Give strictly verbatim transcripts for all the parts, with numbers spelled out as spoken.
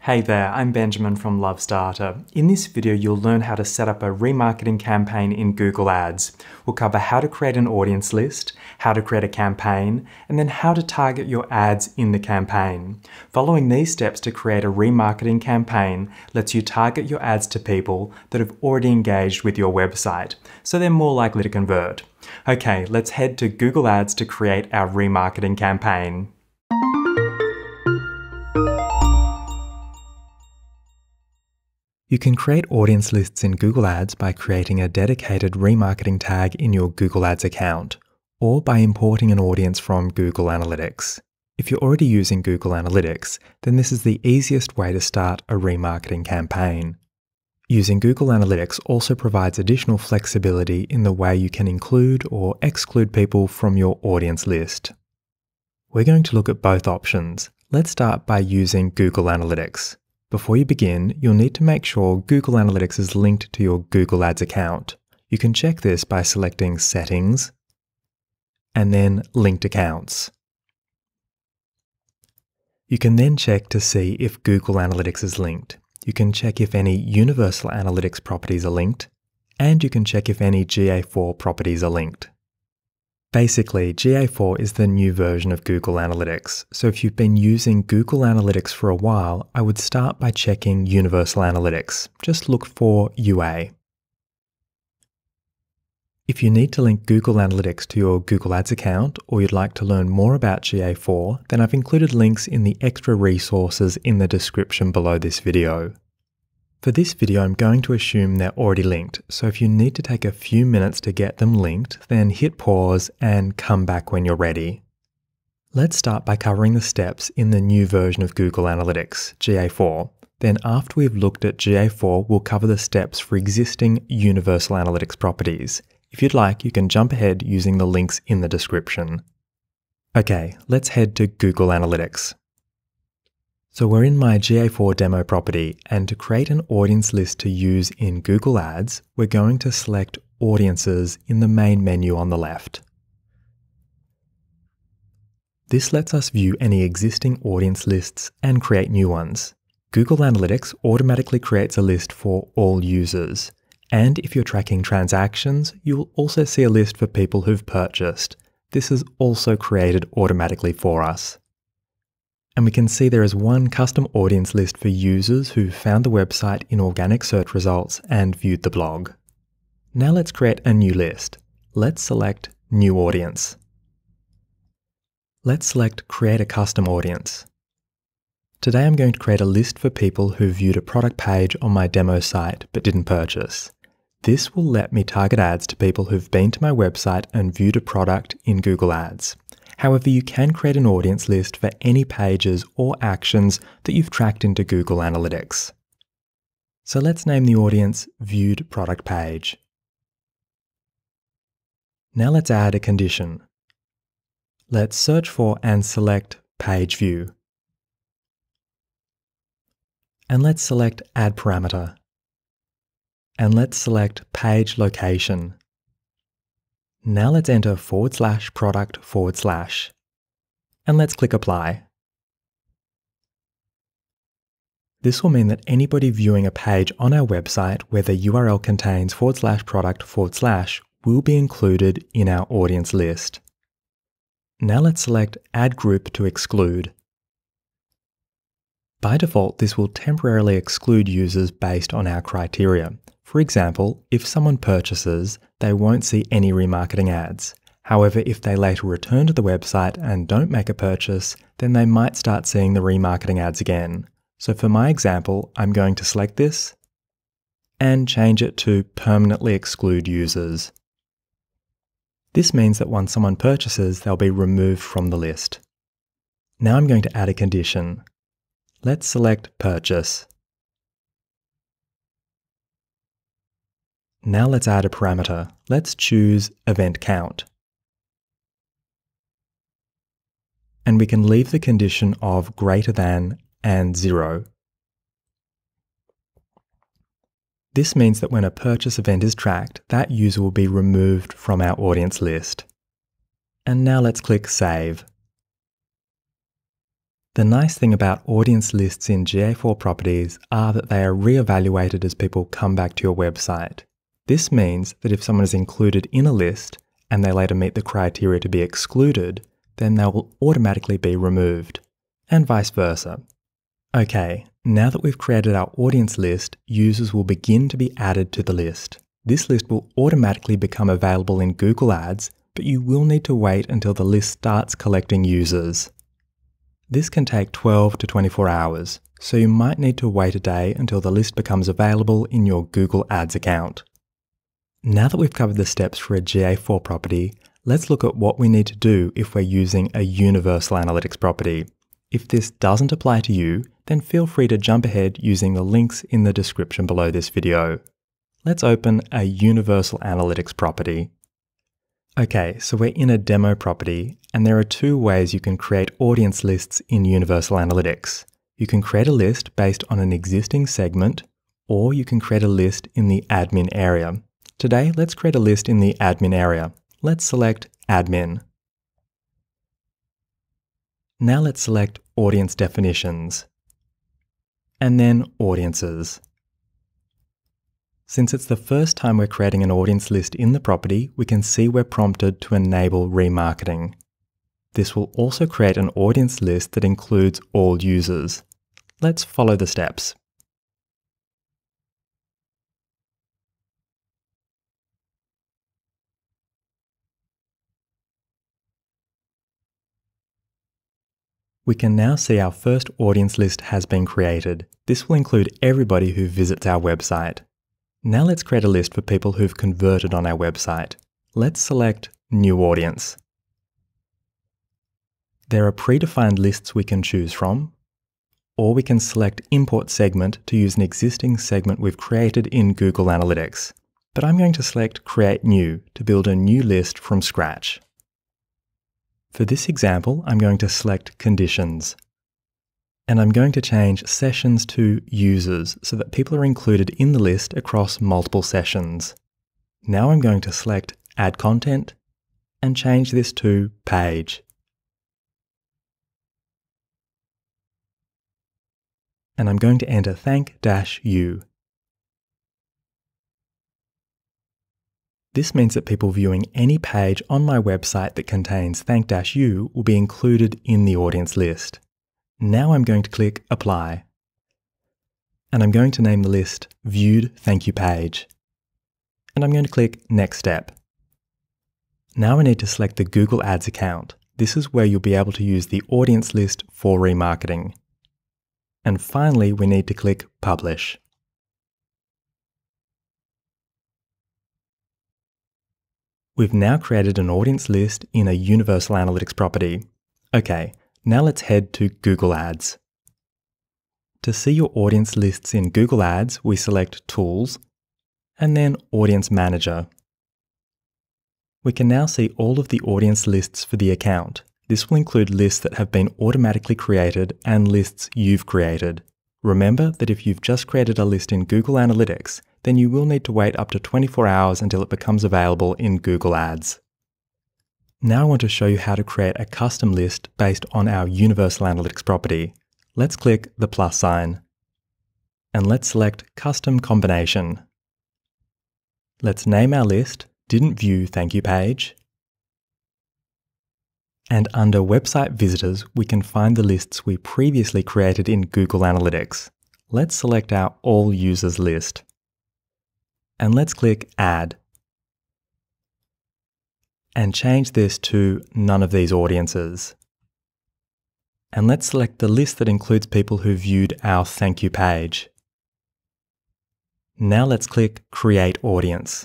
Hey there, I'm Benjamin from LoveStarter. In this video, you'll learn how to set up a remarketing campaign in Google Ads. We'll cover how to create an audience list, how to create a campaign, and then how to target your ads in the campaign. Following these steps to create a remarketing campaign lets you target your ads to people that have already engaged with your website, so they're more likely to convert. Okay, let's head to Google Ads to create our remarketing campaign. You can create audience lists in Google Ads by creating a dedicated remarketing tag in your Google Ads account, or by importing an audience from Google Analytics. If you're already using Google Analytics, then this is the easiest way to start a remarketing campaign. Using Google Analytics also provides additional flexibility in the way you can include or exclude people from your audience list. We're going to look at both options. Let's start by using Google Analytics. Before you begin, you'll need to make sure Google Analytics is linked to your Google Ads account. You can check this by selecting Settings and then Linked Accounts. You can then check to see if Google Analytics is linked. You can check if any Universal Analytics properties are linked, and you can check if any G A four properties are linked. Basically, G A four is the new version of Google Analytics, so if you've been using Google Analytics for a while, I would start by checking Universal Analytics. Just look for U A. If you need to link Google Analytics to your Google Ads account, or you'd like to learn more about G A four, then I've included links in the extra resources in the description below this video. For this video, I'm going to assume they're already linked, so if you need to take a few minutes to get them linked, then hit pause and come back when you're ready. Let's start by covering the steps in the new version of Google Analytics, G A four. Then after we've looked at G A four, we'll cover the steps for existing Universal Analytics properties. If you'd like, you can jump ahead using the links in the description. Okay, let's head to Google Analytics. So we're in my G A four demo property, and to create an audience list to use in Google Ads, we're going to select Audiences in the main menu on the left. This lets us view any existing audience lists and create new ones. Google Analytics automatically creates a list for all users, and if you're tracking transactions, you'll also see a list for people who've purchased. This is also created automatically for us. And we can see there is one custom audience list for users who found the website in organic search results and viewed the blog. Now let's create a new list. Let's select New Audience. Let's select Create a Custom Audience. Today I'm going to create a list for people who viewed a product page on my demo site but didn't purchase. This will let me target ads to people who've been to my website and viewed a product in Google Ads. However, you can create an audience list for any pages or actions that you've tracked into Google Analytics. So let's name the audience Viewed Product Page. Now let's add a condition. Let's search for and select Page View. And let's select Add Parameter. And let's select Page Location. Now let's enter forward slash product forward slash, and let's click apply. This will mean that anybody viewing a page on our website where the U R L contains forward slash product forward slash will be included in our audience list. Now let's select add group to exclude. By default, this will temporarily exclude users based on our criteria. For example, if someone purchases, they won't see any remarketing ads. However, if they later return to the website and don't make a purchase, then they might start seeing the remarketing ads again. So for my example, I'm going to select this and change it to permanently exclude users. This means that once someone purchases, they'll be removed from the list. Now I'm going to add a condition. Let's select Purchase. Now let's add a parameter. Let's choose Event Count. And we can leave the condition of greater than and zero. This means that when a purchase event is tracked, that user will be removed from our audience list. And now let's click Save. The nice thing about audience lists in G A four properties are that they are re-evaluated as people come back to your website. This means that if someone is included in a list and they later meet the criteria to be excluded, then they will automatically be removed, and vice versa. Okay, now that we've created our audience list, users will begin to be added to the list. This list will automatically become available in Google Ads, but you will need to wait until the list starts collecting users. This can take twelve to twenty-four hours, so you might need to wait a day until the list becomes available in your Google Ads account. Now that we've covered the steps for a G A four property, let's look at what we need to do if we're using a Universal Analytics property. If this doesn't apply to you, then feel free to jump ahead using the links in the description below this video. Let's open a Universal Analytics property. Okay, so we're in a demo property, and there are two ways you can create audience lists in Universal Analytics. You can create a list based on an existing segment, or you can create a list in the admin area. Today, let's create a list in the admin area. Let's select Admin. Now let's select Audience Definitions, and then Audiences. Since it's the first time we're creating an audience list in the property, we can see we're prompted to enable remarketing. This will also create an audience list that includes all users. Let's follow the steps. We can now see our first audience list has been created. This will include everybody who visits our website. Now let's create a list for people who've converted on our website. Let's select New Audience. There are predefined lists we can choose from, or we can select Import Segment to use an existing segment we've created in Google Analytics. But I'm going to select Create New to build a new list from scratch. For this example, I'm going to select Conditions. And I'm going to change sessions to users so that people are included in the list across multiple sessions. Now I'm going to select Add Content and change this to Page. And I'm going to enter thank-you. This means that people viewing any page on my website that contains thank-you will be included in the audience list. Now I'm going to click Apply. And I'm going to name the list Viewed Thank You Page. And I'm going to click Next Step. Now I need to select the Google Ads account. This is where you'll be able to use the audience list for remarketing. And finally, we need to click Publish. We've now created an audience list in a Universal Analytics property. Okay, now let's head to Google Ads. To see your audience lists in Google Ads, we select Tools, and then Audience Manager. We can now see all of the audience lists for the account. This will include lists that have been automatically created and lists you've created. Remember that if you've just created a list in Google Analytics, then you will need to wait up to twenty-four hours until it becomes available in Google Ads. Now I want to show you how to create a custom list based on our Universal Analytics property. Let's click the plus sign. And let's select Custom Combination. Let's name our list Didn't View Thank You Page. And under Website Visitors, we can find the lists we previously created in Google Analytics. Let's select our All Users list. And let's click Add. And change this to none of these audiences. And let's select the list that includes people who viewed our thank you page. Now let's click Create Audience.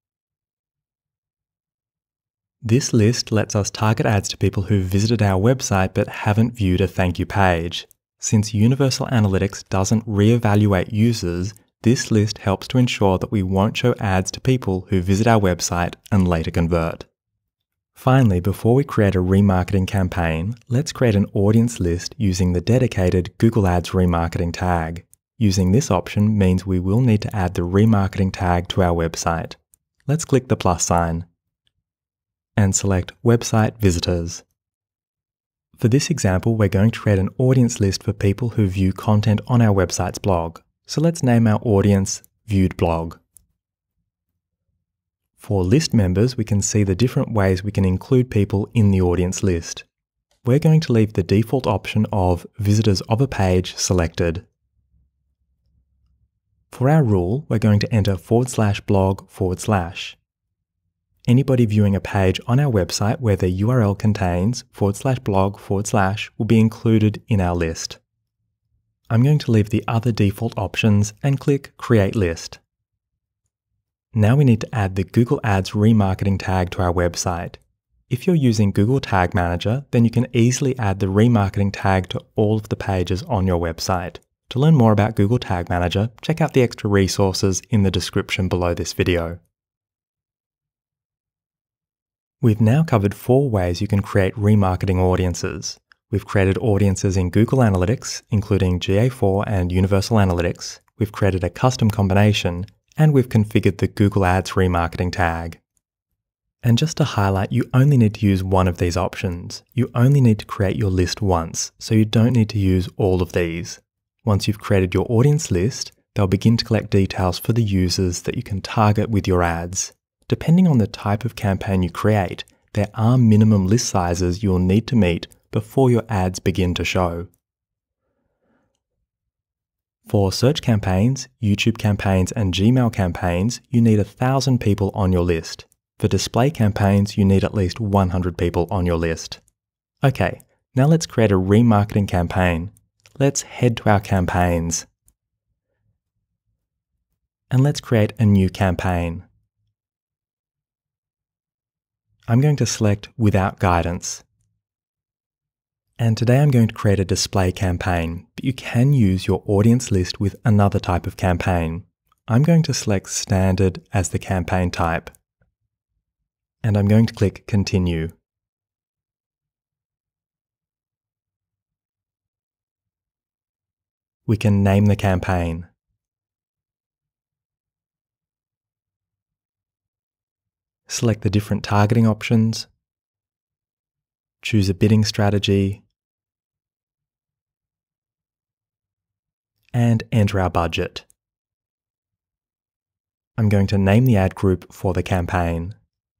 This list lets us target ads to people who visited our website but haven't viewed a thank you page. Since Universal Analytics doesn't re-evaluate users, this list helps to ensure that we won't show ads to people who visit our website and later convert. Finally, before we create a remarketing campaign, let's create an audience list using the dedicated Google Ads Remarketing tag. Using this option means we will need to add the remarketing tag to our website. Let's click the plus sign and select Website Visitors. For this example, we're going to create an audience list for people who view content on our website's blog. So let's name our audience Viewed Blog. For list members, we can see the different ways we can include people in the audience list. We're going to leave the default option of visitors of a page selected. For our rule, we're going to enter forward slash blog forward slash. Anybody viewing a page on our website where the U R L contains forward slash blog forward slash will be included in our list. I'm going to leave the other default options and click Create List. Now we need to add the Google Ads Remarketing tag to our website. If you're using Google Tag Manager, then you can easily add the remarketing tag to all of the pages on your website. To learn more about Google Tag Manager, check out the extra resources in the description below this video. We've now covered four ways you can create remarketing audiences. We've created audiences in Google Analytics, including G A four and Universal Analytics. We've created a custom combination, and we've configured the Google Ads Remarketing tag. And just to highlight, you only need to use one of these options. You only need to create your list once, so you don't need to use all of these. Once you've created your audience list, they'll begin to collect details for the users that you can target with your ads. Depending on the type of campaign you create, there are minimum list sizes you'll need to meet before your ads begin to show. For search campaigns, YouTube campaigns, and Gmail campaigns, you need one thousand people on your list. For display campaigns, you need at least one hundred people on your list. Okay, now let's create a remarketing campaign. Let's head to our campaigns. And let's create a new campaign. I'm going to select Without Guidance. And today I'm going to create a display campaign, but you can use your audience list with another type of campaign. I'm going to select Standard as the campaign type. And I'm going to click Continue. We can name the campaign. Select the different targeting options, choose a bidding strategy, and enter our budget. I'm going to name the ad group for the campaign.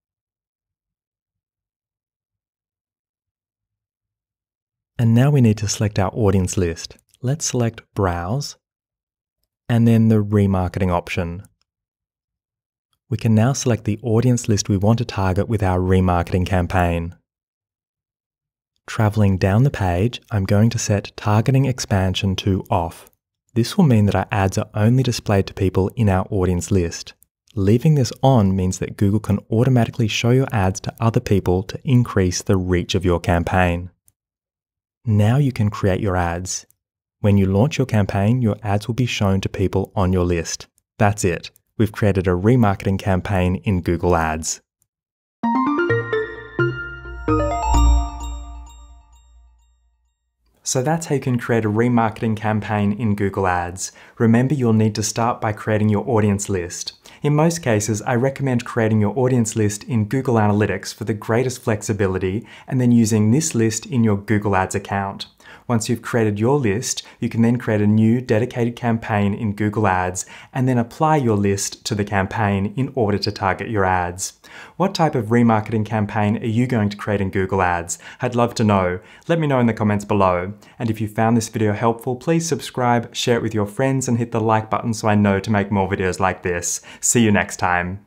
And now we need to select our audience list. Let's select Browse, and then the Remarketing option. We can now select the audience list we want to target with our remarketing campaign. Traveling down the page, I'm going to set Targeting Expansion to Off. This will mean that our ads are only displayed to people in our audience list. Leaving this on means that Google can automatically show your ads to other people to increase the reach of your campaign. Now you can create your ads. When you launch your campaign, your ads will be shown to people on your list. That's it. We've created a remarketing campaign in Google Ads. So that's how you can create a remarketing campaign in Google Ads. Remember, you'll need to start by creating your audience list. In most cases, I recommend creating your audience list in Google Analytics for the greatest flexibility, and then using this list in your Google Ads account. Once you've created your list, you can then create a new dedicated campaign in Google Ads and then apply your list to the campaign in order to target your ads. What type of remarketing campaign are you going to create in Google Ads? I'd love to know. Let me know in the comments below. And if you found this video helpful, please subscribe, share it with your friends, and hit the like button so I know to make more videos like this. See you next time.